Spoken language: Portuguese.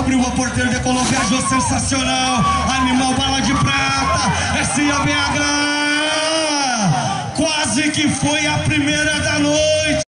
abriu a porteira, decolou, viajou, sensacional. Animal, bala de prata, SABH. Quase que foi a primeira da noite.